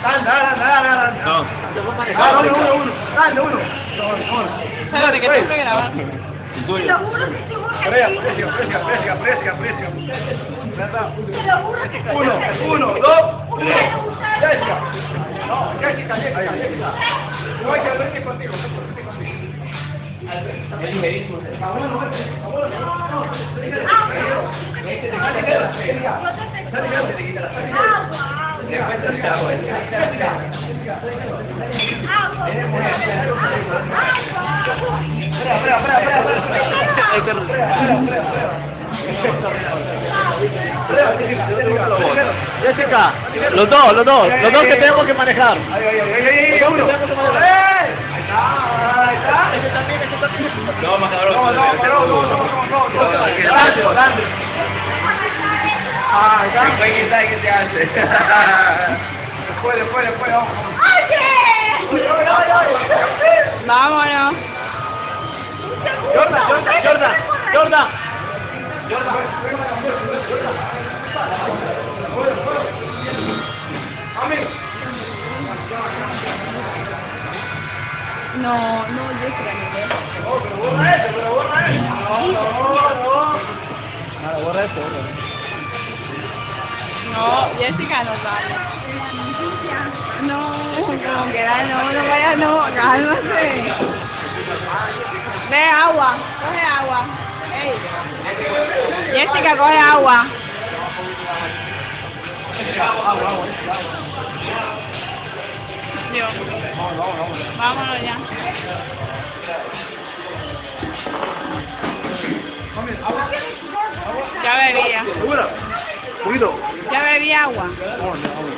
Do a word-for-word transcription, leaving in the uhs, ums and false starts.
Anda, anda, anda, anda. No. Ah, uno, uno, uno. Dale, uno. Espérate, que tengo que grabar. El tuyo. Fresca, fresca, fresca, fresca, fresca, fresca. Uno, uno, dos, tres. Jessica. No, Jessica, Jessica, Jessica. No hay que verte contigo, verte contigo. Jessica, los dos, los dos, los dos que tenemos que manejar. Ay, ay, ay, ay, ay, uno. Ahí está, ese también, ese también. No, más cabrón. No, no, no, no, no, no, no, grande, grande. Ah, está. ¿Qué tal? ¿Qué te hace? Después, después, después, vamos. Vámonos. Jordan, Jordan, Jordan, Jordan. No, no, Jessica, no. No, pero borra eso, pero borra eso. No, no, no. Nada, borra esto, borra. No, Jessica, no vale. No, como que era, no, no vaya, no, cálmate. Ve agua, coge agua. Ey. Jessica, coge agua. Dios. Vámonos ya. Ya bebía. ¿Segura? ¿Poquito? Ya bebí agua. Vámonos, vámonos.